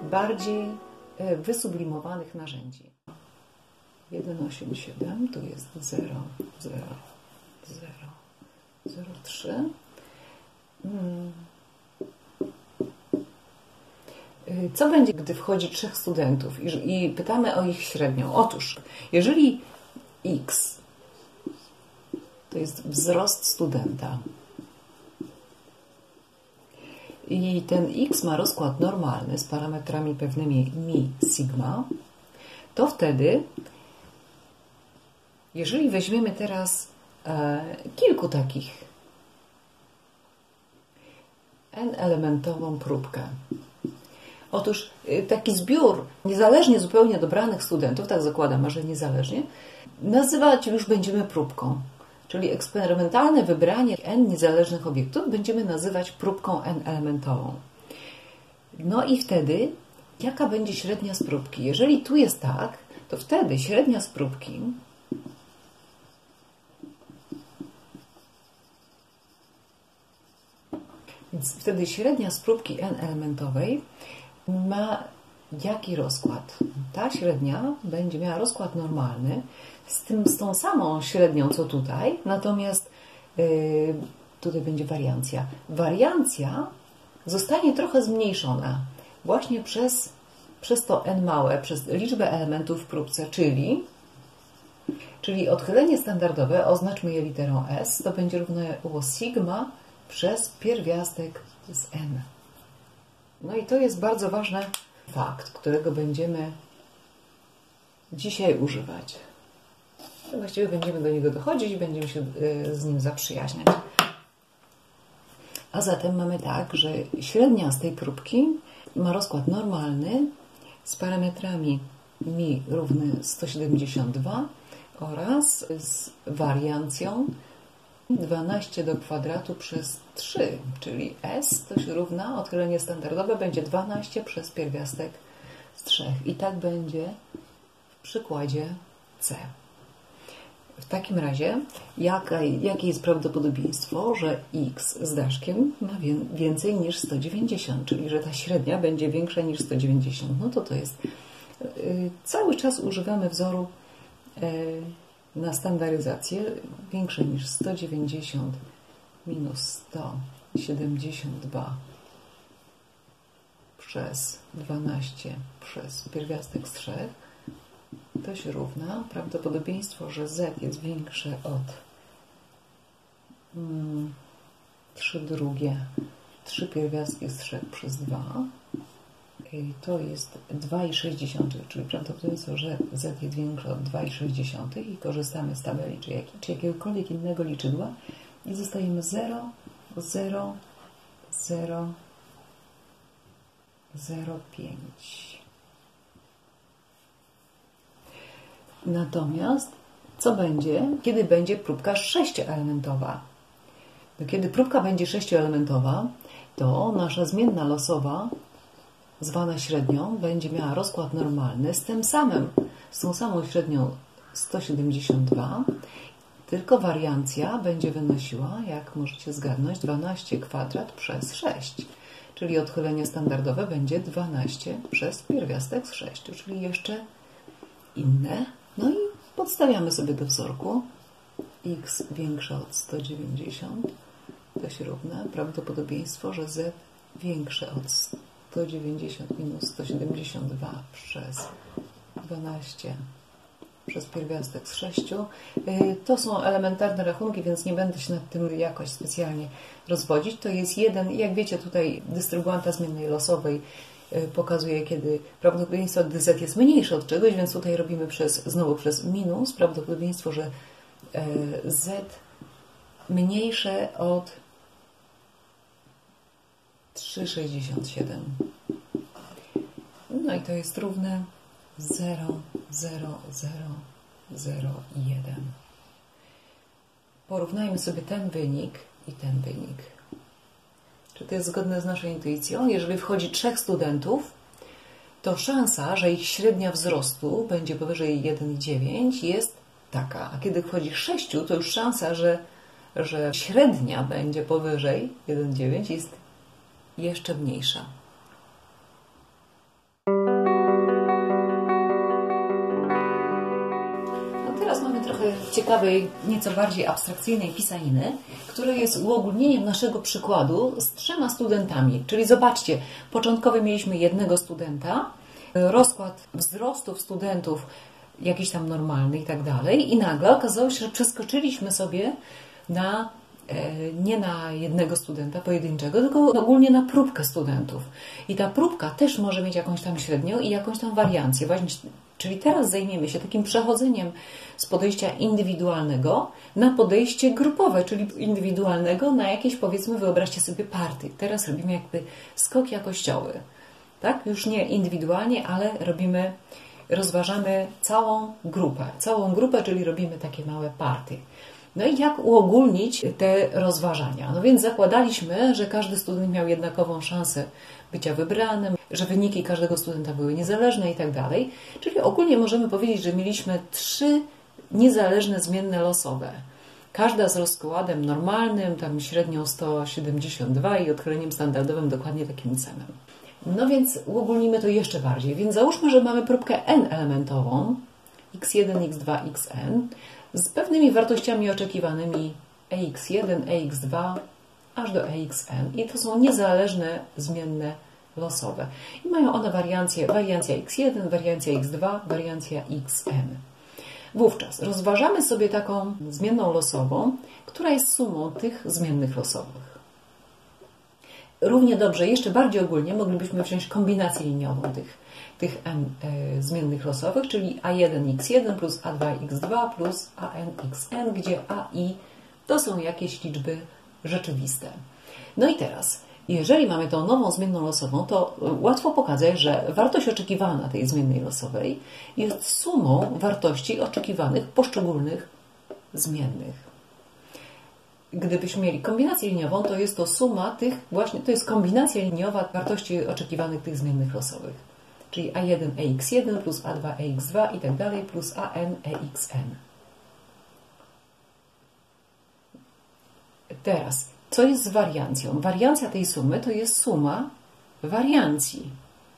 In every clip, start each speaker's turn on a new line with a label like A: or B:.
A: bardziej wysublimowanych narzędzi. 1,87 tu jest 0, 0, 0, 0, 3. Co będzie, gdy wchodzi 3 studentów i pytamy o ich średnią? Otóż, jeżeli x to jest wzrost studenta i ten x ma rozkład normalny z parametrami pewnymi mi, sigma, to wtedy, jeżeli weźmiemy teraz kilku takich n-elementową próbkę. Otóż taki zbiór niezależnie zupełnie dobranych studentów, tak zakładam, a że niezależnie, nazywać już będziemy próbką. Czyli eksperymentalne wybranie n niezależnych obiektów będziemy nazywać próbką n-elementową. No i wtedy, jaka będzie średnia z próbki? Jeżeli tu jest tak, to wtedy średnia z próbki średnia z próbki n-elementowej ma jaki rozkład? Ta średnia będzie miała rozkład normalny z tą samą średnią, co tutaj, natomiast tutaj będzie wariancja. Wariancja zostanie trochę zmniejszona właśnie przez to n małe, przez liczbę elementów w próbce, czyli odchylenie standardowe, oznaczmy je literą S, to będzie równało sigma przez pierwiastek z n. No i to jest bardzo ważny fakt, którego będziemy dzisiaj używać. Właściwie będziemy do niego dochodzić i będziemy się z nim zaprzyjaźniać. A zatem mamy tak, że średnia z tej próbki ma rozkład normalny z parametrami mi równy 172 oraz z wariancją 12 do kwadratu przez 3, czyli S to się równa, odchylenie standardowe będzie 12 przez pierwiastek z 3. I tak będzie w przykładzie C. W takim razie, jakie jest prawdopodobieństwo, że x z daszkiem ma więcej niż 190, czyli że ta średnia będzie większa niż 190? No to jest. Cały czas używamy wzoru na standaryzację większe niż 190 minus 172 przez 12 przez pierwiastek z 3 to się równa prawdopodobieństwo, że z jest większe od 3 drugie 3 pierwiastki z 3 przez 2 to jest 2,6, czyli prawdopodobieństwo, że z jest większe od 2,6 i korzystamy z tabeli czy jakiegokolwiek innego liczydła i zostajemy 0, 0, 0, 0,5. Natomiast co będzie, kiedy będzie próbka 6-elementowa? No, kiedy próbka będzie 6-elementowa, to nasza zmienna losowa zwana średnią będzie miała rozkład normalny z tą samą średnią 172, tylko wariancja będzie wynosiła, jak możecie zgadnąć, 12 kwadrat przez 6, czyli odchylenie standardowe będzie 12 przez pierwiastek z 6, czyli jeszcze inne. No i podstawiamy sobie do wzorku x większe od 190, to się równa prawdopodobieństwo, że z większe od 190 minus 172 przez 12 przez pierwiastek z 6. To są elementarne rachunki, więc nie będę się nad tym jakoś specjalnie rozwodzić. To jest jeden, jak wiecie, tutaj dystrybuanta zmiennej losowej pokazuje, kiedy prawdopodobieństwo, gdy z jest mniejsze od czegoś, więc tutaj robimy znowu przez minus prawdopodobieństwo, że z mniejsze od 3,67. No i to jest równe 0, 0, 0, 0 i 1. Porównajmy sobie ten wynik i ten wynik. Czy to jest zgodne z naszą intuicją? Jeżeli wchodzi 3 studentów, to szansa, że ich średnia wzrostu będzie powyżej 1,9 jest taka. A kiedy wchodzi 6, to już szansa, że średnia będzie powyżej 1,9 jest jeszcze mniejsza. trochę ciekawej, nieco bardziej abstrakcyjnej pisaniny, która jest uogólnieniem naszego przykładu z 3 studentami. Czyli zobaczcie, początkowo mieliśmy jednego studenta, rozkład wzrostów studentów jakiś tam normalny i tak dalej, i nagle okazało się, że przeskoczyliśmy sobie nie na jednego studenta pojedynczego, tylko ogólnie na próbkę studentów. I ta próbka też może mieć jakąś tam średnią i jakąś tam wariancję. Właśnie, czyli teraz zajmiemy się takim przechodzeniem z podejścia indywidualnego na podejście grupowe, czyli indywidualnego na jakieś, powiedzmy, wyobraźcie sobie party. Teraz robimy jakby skok jakościowy. Tak? Już nie indywidualnie, ale rozważamy całą grupę, czyli robimy takie małe party. No i jak uogólnić te rozważania? No więc zakładaliśmy, że każdy student miał jednakową szansę bycia wybranym, że wyniki każdego studenta były niezależne i tak dalej. Czyli ogólnie możemy powiedzieć, że mieliśmy 3 niezależne zmienne losowe. Każda z rozkładem normalnym, tam średnią 172 i odchyleniem standardowym dokładnie takim samym. No więc uogólnimy to jeszcze bardziej. Więc załóżmy, że mamy próbkę n-elementową, x1, x2, xn, z pewnymi wartościami oczekiwanymi ex1, ex2, aż do exn. I to są niezależne zmienne losowe. I mają one wariancję x1, wariancja x2, wariancja xn. Wówczas rozważamy sobie taką zmienną losową, która jest sumą tych zmiennych losowych. Równie dobrze, jeszcze bardziej ogólnie, moglibyśmy wziąć kombinację liniową tych n zmiennych losowych, czyli a1x1 plus a2x2 plus anxn, gdzie a i to są jakieś liczby rzeczywiste. No i teraz, jeżeli mamy tą nową zmienną losową, to łatwo pokazać, że wartość oczekiwana tej zmiennej losowej jest sumą wartości oczekiwanych poszczególnych zmiennych. Gdybyśmy mieli kombinację liniową, to jest to suma to jest kombinacja liniowa wartości oczekiwanych tych zmiennych losowych. Czyli a1 ex1 plus a2 ex2 i tak dalej plus an exn. Teraz, co jest z wariancją? Wariancja tej sumy to jest suma wariancji.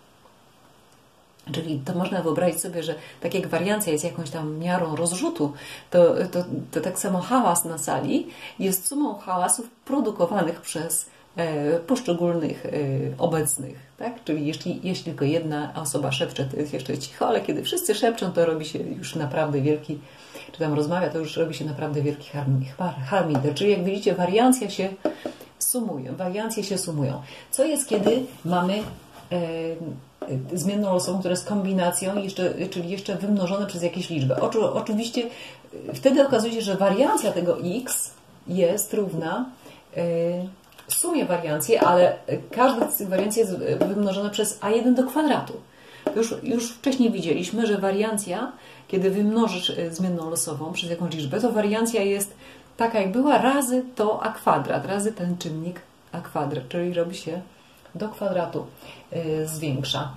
A: Czyli to można wyobrazić sobie, że tak jak wariancja jest jakąś tam miarą rozrzutu, to tak samo hałas na sali jest sumą hałasów produkowanych przez poszczególnych obecnych. Tak? Czyli jeśli tylko jedna osoba szepcze, to jest jeszcze cicho, ale kiedy wszyscy szepczą, to robi się już naprawdę wielki, czy tam rozmawia, to już robi się naprawdę wielki harmider. Czyli jak widzicie, wariancje się sumują. Co jest, kiedy mamy zmienną losową, która jest kombinacją, czyli jeszcze wymnożone przez jakieś liczby. Oczywiście wtedy okazuje się, że wariancja tego x jest równa sumie wariancji, ale każda z tych wariancji jest wymnożona przez a1 do kwadratu. Już wcześniej widzieliśmy, że wariancja, kiedy wymnożysz zmienną losową przez jakąś liczbę, to wariancja jest taka jak była razy to a kwadrat, razy ten czynnik a kwadrat, czyli robi się do kwadratu zwiększa.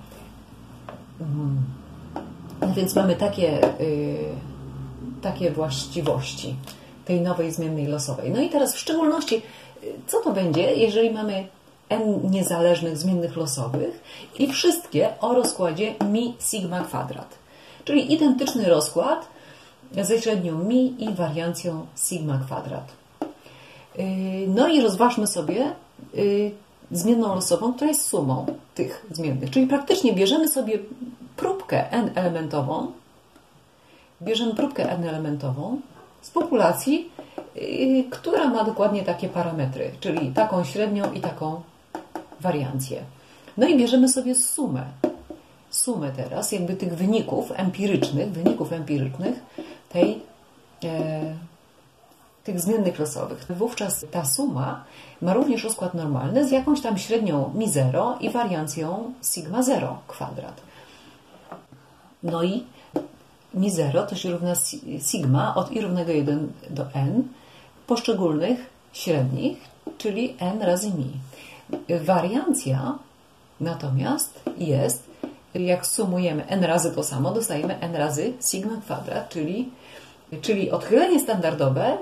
A: Więc mamy takie właściwości tej nowej zmiennej losowej. No i teraz w szczególności, co to będzie, jeżeli mamy n niezależnych zmiennych losowych i wszystkie o rozkładzie mi sigma kwadrat. Czyli identyczny rozkład ze średnią mi i wariancją sigma kwadrat. No i rozważmy sobie zmienną losową, która jest sumą tych zmiennych. Czyli praktycznie bierzemy sobie próbkę n-elementową, z populacji, która ma dokładnie takie parametry, czyli taką średnią i taką wariancję. No i bierzemy sobie sumę teraz jakby tych wyników empirycznych tych zmiennych losowych. Wówczas ta suma ma również rozkład normalny z jakąś tam średnią mi0 i wariancją sigma 0 kwadrat. No i mi0 to się równa sigma od i równego 1 do n poszczególnych średnich, czyli n razy mi. Wariancja natomiast jest, jak sumujemy n razy to samo, dostajemy n razy sigma kwadrat, czyli odchylenie standardowe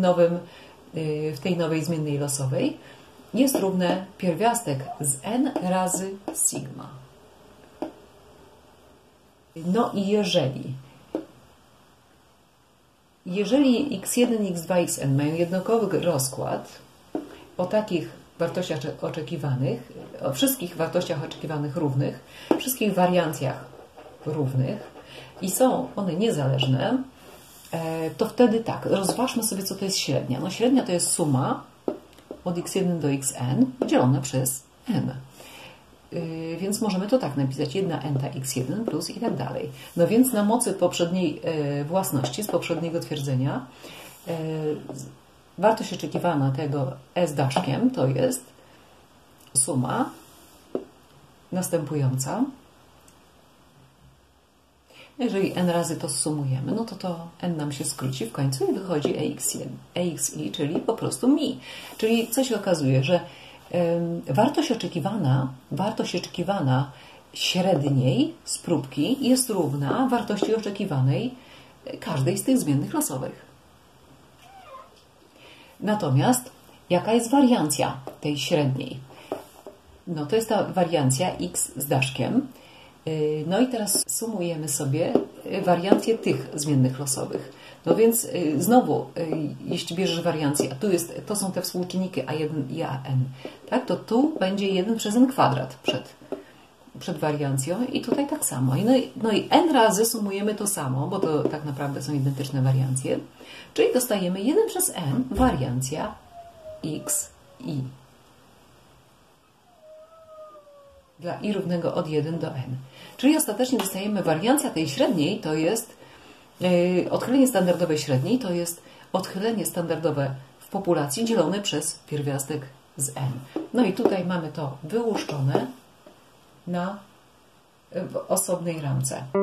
A: w tej nowej zmiennej losowej jest równe pierwiastek z n razy sigma. No i jeżeli Jeżeli x1, x2, xn mają jednakowy rozkład o takich wartościach oczekiwanych, o wszystkich wartościach oczekiwanych równych, wszystkich wariancjach równych i są one niezależne, to wtedy tak, rozważmy sobie, co to jest średnia. No średnia to jest suma od x1 do xn podzielona przez n. Więc możemy to tak napisać, 1 ta x1 plus i tak dalej. No więc na mocy poprzedniej własności, z poprzedniego twierdzenia, wartość oczekiwana tego z daszkiem to jest suma następująca. Jeżeli n razy to zsumujemy, no to n nam się skróci w końcu i wychodzi axi, czyli po prostu mi. Czyli co się okazuje, że wartość oczekiwana średniej z próbki jest równa wartości oczekiwanej każdej z tych zmiennych losowych. Natomiast jaka jest wariancja tej średniej? No to jest ta wariancja x z daszkiem. No i teraz sumujemy sobie wariancję tych zmiennych losowych. No więc znowu, jeśli bierzesz wariancję, a tu to są te współczynniki a1 i an, tak, to tu będzie 1 przez n kwadrat przed wariancją i tutaj tak samo. No i n razy sumujemy to samo, bo to tak naprawdę są identyczne wariancje, czyli dostajemy 1 przez n wariancja x i. Dla i równego od 1 do n. Czyli ostatecznie dostajemy wariancja tej średniej, to jest odchylenie standardowe średniej, to jest odchylenie standardowe w populacji dzielone przez pierwiastek z n. No i tutaj mamy to wyłuszczone w osobnej ramce.